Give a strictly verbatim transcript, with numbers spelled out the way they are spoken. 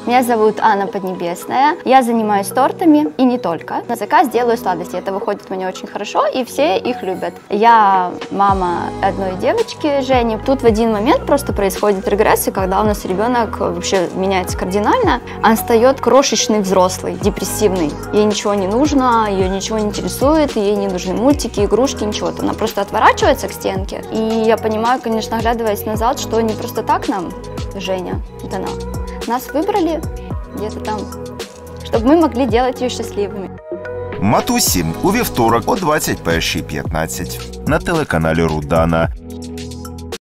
Меня зовут Анна Поднебесная. Я занимаюсь тортами и не только. На заказ делаю сладости. Это выходит у меня очень хорошо, и все их любят. Я мама одной девочки, Жени. Тут в один момент просто происходит регресс, и когда у нас ребенок вообще меняется кардинально, он стает крошечный взрослый, депрессивный. Ей ничего не нужно, ее ничего не интересует, ей не нужны мультики, игрушки, ничего. Она просто отворачивается к стенке. И я понимаю, конечно, оглядываясь назад, что не просто так нам Женя дана. Нас выбрали где-то там, щоб ми могли делать її щасливими. Матусі у вівторок о двадцять першій п'ятнадцять на телеканалі Рудана.